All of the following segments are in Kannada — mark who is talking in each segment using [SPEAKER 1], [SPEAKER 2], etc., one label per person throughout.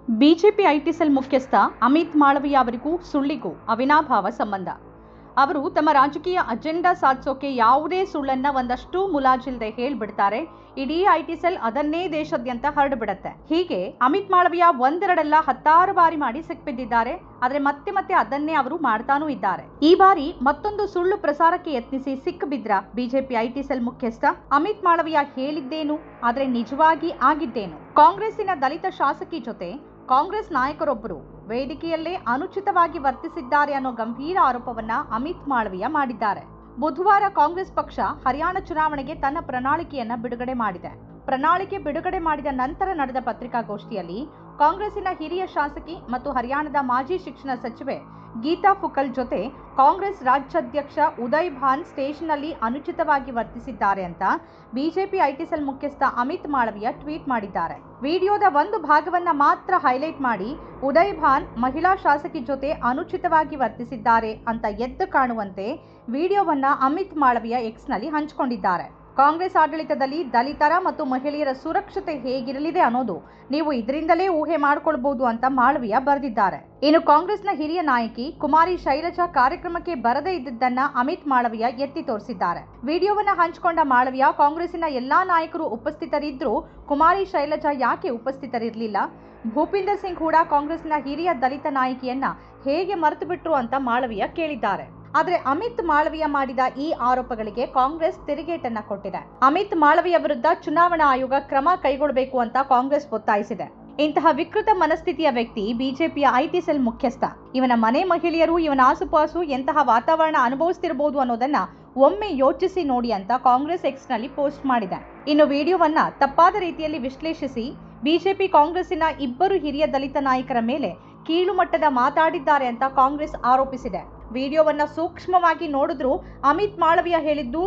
[SPEAKER 1] ಬಿಜೆಪಿ ಐಟಿ ಸೆಲ್ ಮುಖ್ಯಸ್ಥ ಅಮಿತ್ ಮಾಳವಿಯಾ ಅವರಿಗೂ ಸುಳ್ಳಿಗೂ ಅವಿನಾಭಾವ ಸಂಬಂಧ. ಅವರು ತಮ್ಮ ರಾಜಕೀಯ ಅಜೆಂಡಾ ಸಾಧಿಸೋಕೆ ಯಾವುದೇ ಸುಳ್ಳನ್ನ ಒಂದಷ್ಟು ಮುಲಾಜಿಲ್ಲದೆ ಹೇಳ್ಬಿಡ್ತಾರೆ. ಇಡೀ ಐಟಿ ಸೆಲ್ ಅದನ್ನೇ ದೇಶಾದ್ಯಂತ ಹರಡ್ಬಿಡತ್ತೆ. ಹೀಗೆ ಅಮಿತ್ ಮಾಳವಿಯಾ ಒಂದೆರಡಲ್ಲ 10 ಬಾರಿ ಮಾಡಿ ಸಿಕ್ಬಿದ್ದಿದ್ದಾರೆ. ಆದ್ರೆ ಮತ್ತೆ ಅದನ್ನೇ ಅವರು ಮಾಡ್ತಾನೂ ಇದ್ದಾರೆ. ಈ ಬಾರಿ ಮತ್ತೊಂದು ಸುಳ್ಳು ಪ್ರಸಾರಕ್ಕೆ ಯತ್ನಿಸಿ ಸಿಕ್ಕಿಬಿದ್ರ ಬಿಜೆಪಿ ಐಟಿ ಸೆಲ್ ಮುಖ್ಯಸ್ಥ ಅಮಿತ್ ಮಾಳವಿಯಾ ಹೇಳಿದ್ದೇನು, ಆದ್ರೆ ನಿಜವಾಗಿ ಆಗಿದ್ದೇನು? ಕಾಂಗ್ರೆಸ್ಸಿನ ದಲಿತ ಶಾಸಕಿ ಜೊತೆ ಕಾಂಗ್ರೆಸ್ ನಾಯಕರೊಬ್ಬರು ವೇದಿಕೆಯಲ್ಲೇ ಅನುಚಿತವಾಗಿ ವರ್ತಿಸಿದ್ದಾರೆ ಅನ್ನೋ ಗಂಭೀರ ಆರೋಪವನ್ನ ಅಮಿತ್ ಮಾಳವಿಯಾ ಮಾಡಿದ್ದಾರೆ. ಬುಧವಾರ ಕಾಂಗ್ರೆಸ್ ಪಕ್ಷ ಹರಿಯಾಣ ಚುನಾವಣೆಗೆ ತನ್ನ ಪ್ರಣಾಳಿಕೆಯನ್ನ ಬಿಡುಗಡೆ ಮಾಡಿದೆ. ಪ್ರಣಾಳಿಕೆ ಬಿಡುಗಡೆ ಮಾಡಿದ ನಂತರ ನಡೆದ ಪತ್ರಿಕಾಗೋಷ್ಠಿಯಲ್ಲಿ ಕಾಂಗ್ರೆಸ್ಸಿನ ಹಿರಿಯ ಶಾಸಕಿ ಮತ್ತು ಹರಿಯಾಣದ ಮಾಜಿ ಶಿಕ್ಷಣ ಸಚಿವೆ ಗೀತಾ ಫುಕಲ್ ಜೊತೆ ಕಾಂಗ್ರೆಸ್ ರಾಜ್ಯಾಧ್ಯಕ್ಷ ಉದಯ್ ಭಾನ್ ಸ್ಟೇಜ್ನಲ್ಲಿ ಅನುಚಿತವಾಗಿ ವರ್ತಿಸಿದ್ದಾರೆ ಅಂತ ಬಿಜೆಪಿ ಐಟಿ ಸೆಲ್ ಮುಖ್ಯಸ್ಥ ಅಮಿತ್ ಮಾಳವಿಯಾ ಟ್ವೀಟ್ ಮಾಡಿದ್ದಾರೆ. ವಿಡಿಯೋದ ಒಂದು ಭಾಗವನ್ನ ಮಾತ್ರ ಹೈಲೈಟ್ ಮಾಡಿ ಉದಯ್ ಭಾನ್ ಮಹಿಳಾ ಶಾಸಕಿ ಜೊತೆ ಅನುಚಿತವಾಗಿ ವರ್ತಿಸಿದ್ದಾರೆ ಅಂತ ಎದ್ದು ಕಾಣುವಂತೆ ವಿಡಿಯೋವನ್ನ ಅಮಿತ್ ಮಾಳವಿಯಾ ಎಕ್ಸ್ನಲ್ಲಿ ಹಂಚಿಕೊಂಡಿದ್ದಾರೆ. ಕಾಂಗ್ರೆಸ್ ಆಡಳಿತದಲ್ಲಿ ದಲಿತರ ಮತ್ತು ಮಹಿಳೆಯರ ಸುರಕ್ಷತೆ ಹೇಗಿರಲಿದೆ ಅನ್ನೋದು ನೀವು ಇದರಿಂದಲೇ ಊಹೆ ಮಾಡಿಕೊಳ್ಳಬಹುದು ಅಂತ ಮಾಳವಿಯಾ ಬರೆದಿದ್ದಾರೆ. ಇನ್ನು ಕಾಂಗ್ರೆಸ್ನ ಹಿರಿಯ ನಾಯಕಿ ಕುಮಾರಿ ಶೈಲಜಾ ಕಾರ್ಯಕ್ರಮಕ್ಕೆ ಬರದೇ ಇದ್ದದ್ದನ್ನ ಅಮಿತ್ ಮಾಳವಿಯಾ ಎತ್ತಿ ತೋರಿಸಿದ್ದಾರೆ. ವಿಡಿಯೋವನ್ನ ಹಂಚಿಕೊಂಡ ಮಾಳವಿಯಾ ಕಾಂಗ್ರೆಸ್ಸಿನ ಎಲ್ಲಾ ನಾಯಕರು ಉಪಸ್ಥಿತರಿದ್ರೂ ಕುಮಾರಿ ಶೈಲಜಾ ಯಾಕೆ ಉಪಸ್ಥಿತರಿರಲಿಲ್ಲ? ಭೂಪಿಂದರ್ ಸಿಂಗ್ ಹೂಡಾ ಕಾಂಗ್ರೆಸ್ನ ಹಿರಿಯ ದಲಿತ ನಾಯಕಿಯನ್ನ ಹೇಗೆ ಮರೆತು ಬಿಟ್ರು ಅಂತ ಮಾಳವಿಯಾ ಕೇಳಿದ್ದಾರೆ. ಆದರೆ ಅಮಿತ್ ಮಾಳವಿಯಾ ಮಾಡಿದ ಈ ಆರೋಪಗಳಿಗೆ ಕಾಂಗ್ರೆಸ್ ತಿರುಗೇಟನ್ನ ಕೊಟ್ಟಿದೆ. ಅಮಿತ್ ಮಾಳವಿಯಾ ವಿರುದ್ಧ ಚುನಾವಣಾ ಆಯೋಗ ಕ್ರಮ ಕೈಗೊಳ್ಳಬೇಕು ಅಂತ ಕಾಂಗ್ರೆಸ್ ಒತ್ತಾಯಿಸಿದೆ. ಇಂತಹ ವಿಕೃತ ಮನಸ್ಥಿತಿಯ ವ್ಯಕ್ತಿ ಬಿಜೆಪಿಯ ಐಟಿ ಸೆಲ್ ಮುಖ್ಯಸ್ಥ. ಇವನ ಮನೆ ಮಹಿಳೆಯರು, ಇವನ ಆಸುಪಾಸು ಎಂತಹ ವಾತಾವರಣ ಅನುಭವಿಸ್ತಿರಬಹುದು ಅನ್ನೋದನ್ನ ಒಮ್ಮೆ ಯೋಚಿಸಿ ನೋಡಿ ಅಂತ ಕಾಂಗ್ರೆಸ್ ಎಕ್ಸ್ನಲ್ಲಿ ಪೋಸ್ಟ್ ಮಾಡಿದೆ. ಇನ್ನು ವಿಡಿಯೋವನ್ನ ತಪ್ಪಾದ ರೀತಿಯಲ್ಲಿ ವಿಶ್ಲೇಷಿಸಿ ಬಿಜೆಪಿ ಕಾಂಗ್ರೆಸ್ಸಿನ ಇಬ್ಬರು ಹಿರಿಯ ದಲಿತ ನಾಯಕರ ಮೇಲೆ ಕೀಳು ಮಟ್ಟದ ಮಾತಾಡಿದ್ದಾರೆ ಅಂತ ಕಾಂಗ್ರೆಸ್ ಆರೋಪಿಸಿದೆ. ವಿಡಿಯೋವನ್ನ ಸೂಕ್ಷ್ಮವಾಗಿ ನೋಡಿದ್ರೂ ಅಮಿತ್ ಮಾಳವಿಯಾ ಹೇಳಿದ್ದು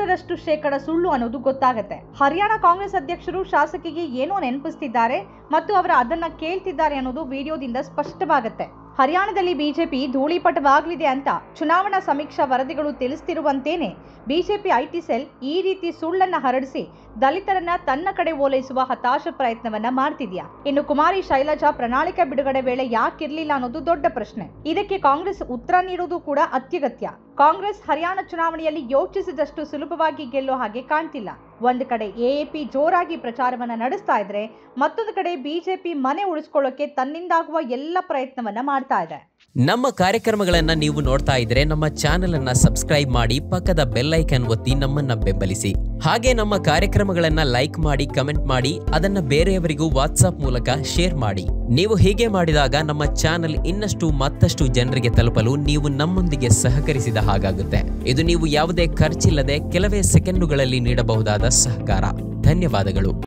[SPEAKER 1] 100% ಸುಳ್ಳು ಅನ್ನೋದು ಗೊತ್ತಾಗುತ್ತೆ. ಹರಿಯಾಣ ಕಾಂಗ್ರೆಸ್ ಅಧ್ಯಕ್ಷರು ಶಾಸಕಿಗೆ ಏನೋ ನೆನಪಿಸ್ತಿದ್ದಾರೆ ಮತ್ತು ಅವರು ಅದನ್ನ ಕೇಳ್ತಿದ್ದಾರೆ ಅನ್ನೋದು ವಿಡಿಯೋದಿಂದ ಸ್ಪಷ್ಟವಾಗುತ್ತೆ. ಹರಿಯಾಣದಲ್ಲಿ ಬಿಜೆಪಿ ಧೂಳಿಪಟವಾಗಲಿದೆ ಅಂತ ಚುನಾವಣಾ ಸಮೀಕ್ಷಾ ವರದಿಗಳು ತಿಳಿಸ್ತಿರುವಂತೇನೆ ಬಿಜೆಪಿ ಐಟಿ ಸೆಲ್ ಈ ರೀತಿ ಸುಳ್ಳನ್ನ ಹರಡಿಸಿ ದಲಿತರನ್ನ ತನ್ನ ಕಡೆ ಓಲೈಸುವ ಹತಾಶ ಪ್ರಯತ್ನವನ್ನ ಮಾಡ್ತಿದ್ಯಾ? ಇನ್ನು ಕುಮಾರಿ ಶೈಲಜಾ ಪ್ರಣಾಳಿಕೆ ಬಿಡುಗಡೆ ವೇಳೆ ಯಾಕಿರ್ಲಿಲ್ಲ ಅನ್ನೋದು ದೊಡ್ಡ ಪ್ರಶ್ನೆ. ಇದಕ್ಕೆ ಕಾಂಗ್ರೆಸ್ ಉತ್ತರ ನೀಡುವುದು ಕೂಡ ಅತ್ಯಗತ್ಯ. ಕಾಂಗ್ರೆಸ್ ಹರಿಯಾಣ ಚುನಾವಣೆಯಲ್ಲಿ ಯೋಚಿಸಿದಷ್ಟು ಸುಲಭವಾಗಿ ಗೆಲ್ಲೋ ಹಾಗೆ ಕಾಣ್ತಿಲ್ಲ. ಒಂದು ಕಡೆ ಎಎಪಿ ಜೋರಾಗಿ ಪ್ರಚಾರವನ್ನ ನಡೆಸ್ತಾ ಇದ್ರೆ, ಮತ್ತೊಂದು ಕಡೆ ಬಿಜೆಪಿ ಮನೆ ಉಳಿಸ್ಕೊಳ್ಳೋಕೆ ತನ್ನಿಂದಾಗುವ ಎಲ್ಲ ಪ್ರಯತ್ನವನ್ನ ಮಾಡ್ತಾ ಇದೆ.
[SPEAKER 2] ನಮ್ಮ ಕಾರ್ಯಕ್ರಮಗಳನ್ನ ನೀವು ನೋಡ್ತಾ ಇದ್ರೆ ನಮ್ಮ ಚಾನೆಲ್ ಅನ್ನ ಸಬ್ಸ್ಕ್ರೈಬ್ ಮಾಡಿ, ಪಕ್ಕದ ಬೆಲ್ ಐಕಾನ್ ಒತ್ತಿ ನಮ್ಮನ್ನ ಬೆಂಬಲಿಸಿ. ಹಾಗೆ ನಮ್ಮ ಕಾರ್ಯಕ್ರಮಗಳನ್ನ ಲೈಕ್ ಮಾಡಿ, ಕಮೆಂಟ್ ಮಾಡಿ, ಅದನ್ನ ಬೇರೆಯವರಿಗೂ ವಾಟ್ಸ್ಆಪ್ ಮೂಲಕ ಶೇರ್ ಮಾಡಿ. ನೀವು ಹೀಗೆ ಮಾಡಿದಾಗ ನಮ್ಮ ಚಾನೆಲ್ ಮತ್ತಷ್ಟು ಜನರಿಗೆ ತಲುಪಲು ನೀವು ನಮ್ಮೊಂದಿಗೆ ಸಹಕರಿಸಿದ ಹಾಗಾಗುತ್ತೆ. ಇದು ನೀವು ಯಾವುದೇ ಖರ್ಚಿಲ್ಲದೆ ಕೆಲವೇ ಸೆಕೆಂಡುಗಳಲ್ಲಿ ನೀಡಬಹುದಾದ ಸಹಕಾರ. ಧನ್ಯವಾದಗಳು.